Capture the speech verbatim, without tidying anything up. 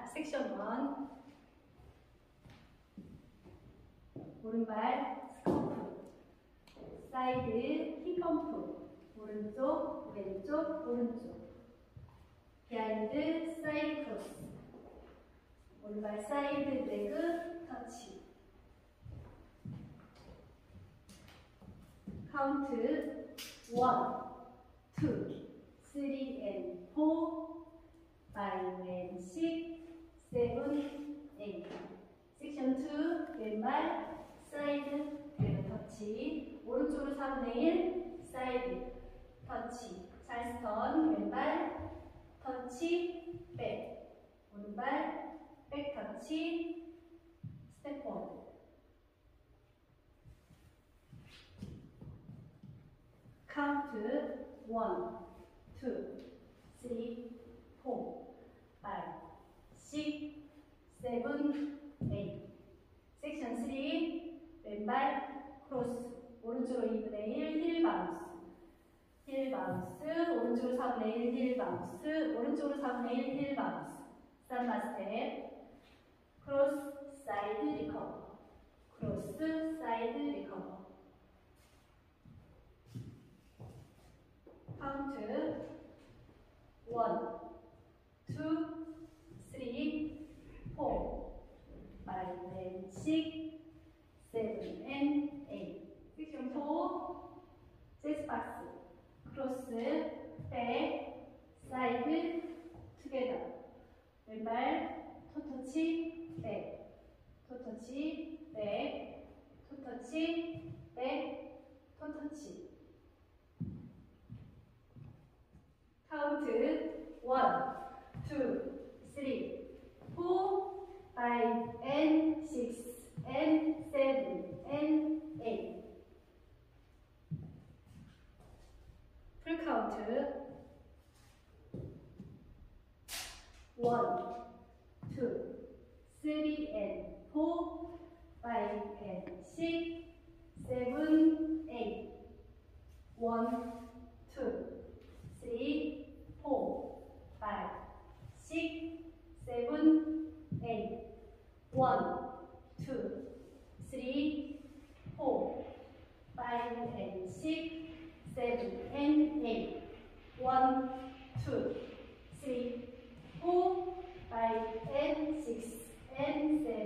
자, 섹션 원. 오른발 스커프, 사이드 힙펌프, 오른쪽, 왼쪽, 오른쪽. 비하인드 사이드 크로스. 오른발 사이드 레그 터치. 카운트 원, 투, 쓰리, 앤 포, 파이브, 앤 식스, 세븐, 에잇. 섹션 투, 왼발 사이드 레그 터치. 오른쪽으로 사분의 일, 사이드 터치. 찰스턴 왼발 터치, 백. 오른발 백 터치, 스텝 포워드. 카운트 원, 투, 쓰리, 포, 파이브, 식스, 세븐, 에잇. 섹션 쓰리, 왼발 크로스. 오른쪽으로 이분의 일, 힐 바운스. 힐 바운스. 오른쪽으로 사분의 일, 힐 바운스. 오른쪽으로 사분의 일, 힐 바운스. 삼바 스텝. 크로스, 사이드 리커버. 크로스, 사이드 리커버. 카운트 원, 투, 쓰리, 포, 파이브, 앤 식스, 세븐, 앤 에잇. 섹션 포, 재즈 박스. 크로스, 백, 사이드, 투게더. 왼발 토터치, 백, 토터치, 백, 토터치, 백, 토터치. 카운트 원, 투, 쓰리, 포, 파이브, 앤 식스, 앤 세븐, 앤 에잇. 풀 카운트 원, 투, 쓰리, 앤 포, 파이브, 앤 식스, 세븐, 에잇. 원, 투, 쓰리, 포, 파이브, 식스, 세븐, 에잇. 원, 투, 쓰리, 포, 파이브, 앤 식스, 세븐, 앤 에잇. 원, 투, 쓰리, 포, 파이브, 앤 식스, 앤 세븐.